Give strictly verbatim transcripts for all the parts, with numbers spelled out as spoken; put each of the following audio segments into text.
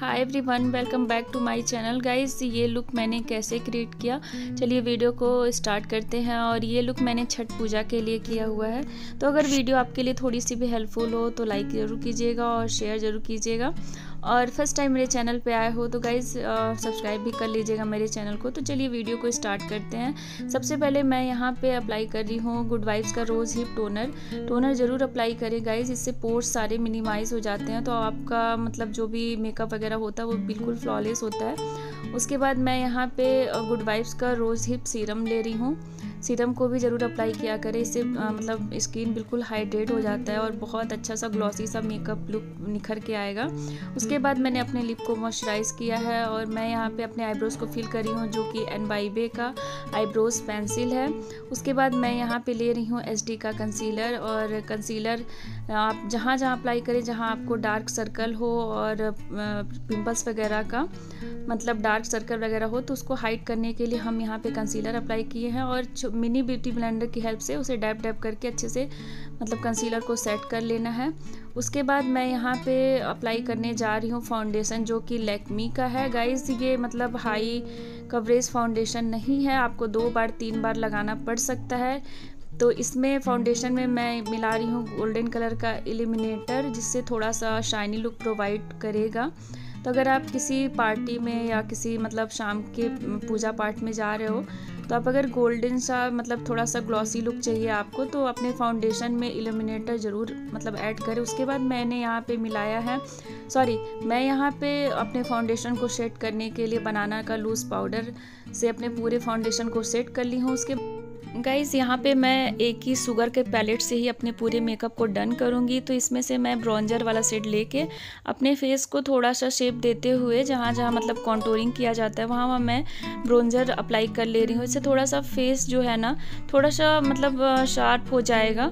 Hi everyone, welcome back to my channel guys. ये look मैंने कैसे क्रिएट किया, चलिए वीडियो को स्टार्ट करते हैं। और ये लुक मैंने छठ पूजा के लिए किया हुआ है। तो अगर वीडियो आपके लिए थोड़ी सी भी हेल्पफुल हो तो लाइक ज़रूर कीजिएगा और शेयर ज़रूर कीजिएगा। और फर्स्ट टाइम मेरे चैनल पे आए हो तो गाइज़ सब्सक्राइब भी कर लीजिएगा मेरे चैनल को। तो चलिए वीडियो को स्टार्ट करते हैं। सबसे पहले मैं यहाँ पे अप्लाई कर रही हूँ गुड वाइब्स का रोज़ हिप टोनर। टोनर ज़रूर अप्लाई करें गाइज़, इससे पोर्स सारे मिनिमाइज़ हो जाते हैं, तो आपका मतलब जो भी मेकअप वगैरह होता है वो बिल्कुल फ्लॉलेस होता है। उसके बाद मैं यहाँ पे गुड वाइब्स का रोज़ हिप सीरम ले रही हूँ। सीरम को भी ज़रूर अप्लाई किया करें, इससे मतलब स्किन बिल्कुल हाइड्रेट हो जाता है और बहुत अच्छा सा ग्लॉसी सा मेकअप लुक निखर के आएगा। उसके बाद मैंने अपने लिप को मॉइस्चराइज़ किया है और मैं यहाँ पे अपने आईब्रोज़ को फिल कर रही हूँ, जो कि एन बाई बे का आईब्रोज पेंसिल है। उसके बाद मैं यहाँ पे ले रही हूँ एच डी का कंसीलर। और कंसीलर आप जहाँ जहाँ अप्लाई करें, जहाँ आपको डार्क सर्कल हो और पिंपल्स वगैरह का मतलब डार्क सर्कल वगैरह हो, तो उसको हाइड करने के लिए हम यहाँ पे कंसीलर अप्लाई किए हैं। और मिनी ब्यूटी ब्लेंडर की हेल्प से उसे डैप डैप करके अच्छे से मतलब कंसीलर को सेट कर लेना है। उसके बाद मैं यहाँ पे अप्लाई करने जा रही हूँ फाउंडेशन, जो कि लैक्मी का है गाइस। ये मतलब हाई कवरेज फाउंडेशन नहीं है, आपको दो बार तीन बार लगाना पड़ सकता है। तो इसमें फाउंडेशन में मैं मिला रही हूँ गोल्डन कलर का इल्यूमिनेटर, जिससे थोड़ा सा शाइनी लुक प्रोवाइड करेगा। तो अगर आप किसी पार्टी में या किसी मतलब शाम के पूजा पाठ में जा रहे हो, तो आप अगर गोल्डन सा मतलब थोड़ा सा ग्लॉसी लुक चाहिए आपको, तो अपने फाउंडेशन में इल्यूमिनेटर ज़रूर मतलब ऐड करें। उसके बाद मैंने यहाँ पे मिलाया है सॉरी मैं यहाँ पे अपने फाउंडेशन को सेट करने के लिए बनाना का लूज़ पाउडर से अपने पूरे फाउंडेशन को सेट कर ली हूँ। उसके गाइज़ यहाँ पे मैं एक ही शुगर के पैलेट से ही अपने पूरे मेकअप को डन करूँगी। तो इसमें से मैं ब्रॉन्जर वाला शेड लेके अपने फेस को थोड़ा सा शेप देते हुए, जहाँ जहाँ मतलब कॉन्टूरिंग किया जाता है वहाँ वहाँ मैं ब्रॉन्जर अप्लाई कर ले रही हूँ। इससे थोड़ा सा फेस जो है ना थोड़ा सा मतलब शार्प हो जाएगा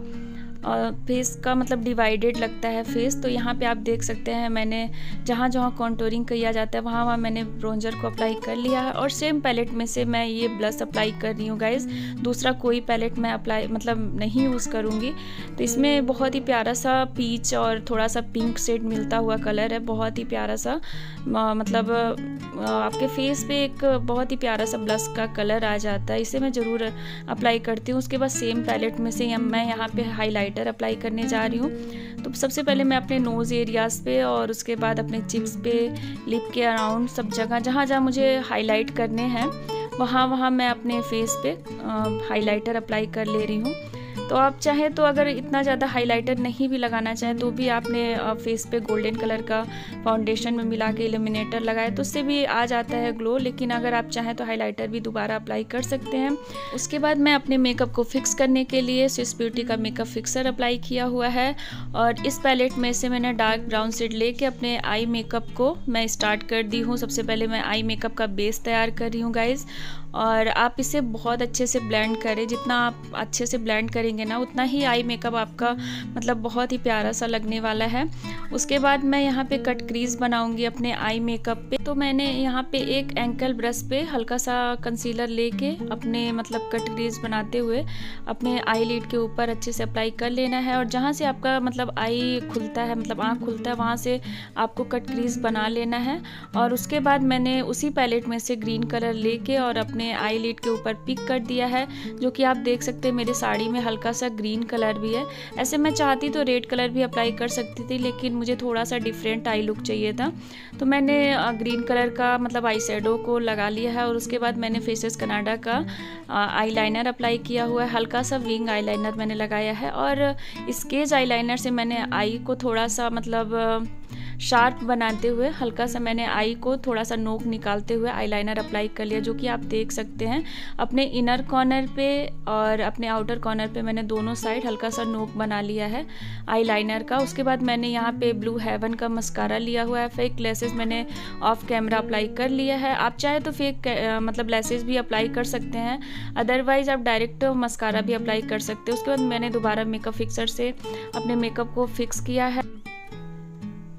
और फेस का मतलब डिवाइडेड लगता है फेस। तो यहाँ पे आप देख सकते हैं मैंने जहाँ जहाँ कॉन्टूरिंग किया जाता है वहाँ वहाँ मैंने ब्रॉन्जर को अप्लाई कर लिया है। और सेम पैलेट में से मैं ये ब्लश अप्लाई कर रही हूँ गाइज़। दूसरा कोई पैलेट मैं अप्लाई मतलब नहीं यूज़ करूँगी। तो इसमें बहुत ही प्यारा सा पीच और थोड़ा सा पिंक शेड मिलता हुआ कलर है, बहुत ही प्यारा सा मतलब आपके फेस पे एक बहुत ही प्यारा सा ब्लश का कलर आ जाता है। इसे मैं ज़रूर अप्लाई करती हूँ। उसके बाद सेम पैलेट में से मैं यहाँ पे हाईलाइटर अप्लाई करने जा रही हूँ। तो सबसे पहले मैं अपने नोज़ एरियाज़ पे और उसके बाद अपने चिप्स पे, लिप के अराउंड सब जगह जहाँ जहाँ मुझे हाईलाइट करने हैं वहाँ वहाँ मैं अपने फेस पे हाईलाइटर अप्लाई कर ले रही हूँ। तो आप चाहें तो अगर इतना ज़्यादा हाइलाइटर नहीं भी लगाना चाहें तो भी आपने फेस पे गोल्डन कलर का फाउंडेशन में मिला के इल्यूमिनेटर लगाए तो उससे भी आ जाता है ग्लो। लेकिन अगर आप चाहें तो हाइलाइटर भी दोबारा अप्लाई कर सकते हैं। उसके बाद मैं अपने मेकअप को फिक्स करने के लिए स्विस ब्यूटी का मेकअप फिक्सर अप्लाई किया हुआ है। और इस पैलेट में से मैंने डार्क ब्राउन शेड लेके अपने आई मेकअप को मैं स्टार्ट कर दी हूँ। सबसे पहले मैं आई मेकअप का बेस तैयार कर रही हूँ गाइज़। और आप इसे बहुत अच्छे से ब्लेंड करें, जितना आप अच्छे से ब्लेंड करेंगे ना उतना ही आई मेकअप आपका मतलब बहुत ही प्यारा सा लगने वाला है। उसके बाद मैं यहाँ पे कट क्रीज बनाऊंगी अपने आई मेकअप पे। तो मैंने यहाँ पे एक एंकल ब्रश पे हल्का सा कंसीलर लेके अपने मतलब कट क्रीज बनाते हुए अपने आई लिड के ऊपर अच्छे से अप्लाई कर लेना है। और जहाँ से आपका मतलब आई खुलता है मतलब आँख खुलता है वहाँ से आपको कट क्रीज बना लेना है। और उसके बाद मैंने उसी पैलेट में से ग्रीन कलर लेके और अपने आई लिड के ऊपर पिक कर दिया है, जो कि आप देख सकते हैं मेरे साड़ी में हल्का सा ग्रीन कलर भी है। ऐसे मैं चाहती तो रेड कलर भी अप्लाई कर सकती थी, लेकिन मुझे थोड़ा सा डिफरेंट आई लुक चाहिए था। तो मैंने ग्रीन कलर का मतलब आई शेडो को लगा लिया है। और उसके बाद मैंने फेसेस कनाडा का आई लाइनर अप्लाई किया हुआ है, हल्का सा विंग आई लाइनर मैंने लगाया है। और स्केच आई लाइनर से मैंने आई को थोड़ा सा मतलब शार्प बनाते हुए हल्का सा मैंने आई को थोड़ा सा नोक निकालते हुए आईलाइनर अप्लाई कर लिया, जो कि आप देख सकते हैं अपने इनर कॉर्नर पे और अपने आउटर कॉर्नर पे मैंने दोनों साइड हल्का सा नोक बना लिया है आईलाइनर का। उसके बाद मैंने यहाँ पे ब्लू हेवन का मस्कारा लिया हुआ है। फेक लेसेस मैंने ऑफ कैमरा अप्लाई कर लिया है। आप चाहे तो फेक मतलब लेसेस भी अप्लाई कर सकते हैं, अदरवाइज आप डायरेक्ट मस्कारा भी अप्लाई कर सकते हैं। उसके बाद मैंने दोबारा मेकअप फिक्सर से अपने मेकअप को फिक्स किया है।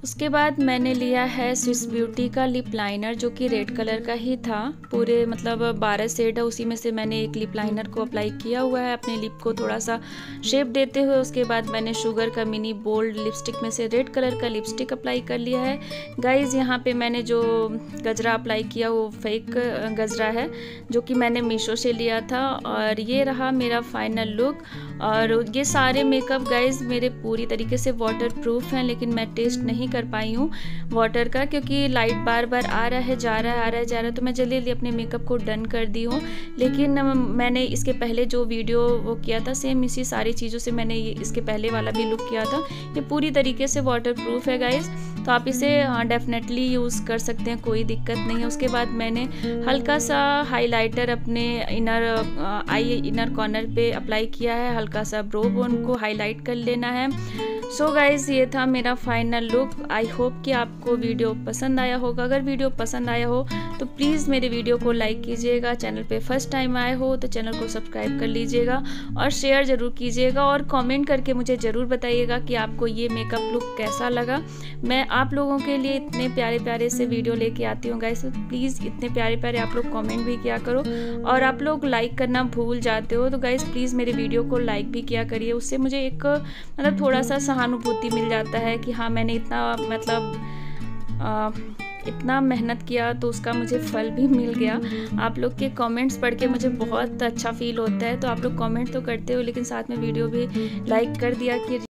उसके बाद मैंने लिया है स्विस ब्यूटी का लिप लाइनर, जो कि रेड कलर का ही था। पूरे मतलब बारह शेड है, उसी में से मैंने एक लिप लाइनर को अप्लाई किया हुआ है अपने लिप को थोड़ा सा शेप देते हुए। उसके बाद मैंने शुगर का मिनी बोल्ड लिपस्टिक में से रेड कलर का लिपस्टिक अप्लाई कर लिया है। गाइज़ यहाँ पे मैंने जो गजरा अप्लाई किया वो फेक गजरा है, जो कि मैंने मीशो से लिया था। और ये रहा मेरा फाइनल लुक। और ये सारे मेकअप गाइज़ मेरे पूरी तरीके से वाटर प्रूफ हैं, लेकिन मैं टेस्ट नहीं कर पाई हूँ वाटर का, क्योंकि लाइट बार बार आ रहा है जा रहा है आ रहा है जा रहा है, तो मैं जल्दी जल्दी अपने मेकअप को डन कर दी हूँ। लेकिन मैंने इसके पहले जो वीडियो वो किया था, सेम इसी सारी चीज़ों से मैंने ये इसके पहले वाला भी लुक किया था। ये पूरी तरीके से वाटर प्रूफ है गाइज़, तो आप इसे डेफिनेटली यूज़ कर सकते हैं, कोई दिक्कत नहीं है। उसके बाद मैंने हल्का सा हाइलाइटर अपने इनर आई इनर कॉर्नर पे अप्लाई किया है, हल्का सा ब्रो बोन को हाईलाइट कर लेना है। सो so गाइज़ ये था मेरा फाइनल लुक। आई होप कि आपको वीडियो पसंद आया होगा। अगर वीडियो पसंद आया हो तो प्लीज़ मेरे वीडियो को लाइक कीजिएगा, चैनल पे फर्स्ट टाइम आए हो तो चैनल को सब्सक्राइब कर लीजिएगा और शेयर ज़रूर कीजिएगा, और कमेंट करके मुझे ज़रूर बताइएगा कि आपको ये मेकअप लुक कैसा लगा। मैं आप लोगों के लिए इतने प्यारे प्यारे से वीडियो लेके आती हूँ गाइस, तो प्लीज़ इतने प्यारे प्यारे आप लोग कमेंट भी किया करो। और आप लोग लाइक करना भूल जाते हो तो गाइस प्लीज़ मेरे वीडियो को लाइक भी किया करिए, उससे मुझे एक मतलब थोड़ा सा सहानुभूति मिल जाता है कि हाँ मैंने इतना मतलब आ, इतना मेहनत किया तो उसका मुझे फल भी मिल गया। आप लोग के कमेंट्स पढ़ के मुझे बहुत अच्छा फील होता है। तो आप लोग कमेंट तो करते हो, लेकिन साथ में वीडियो भी लाइक कर दिया कि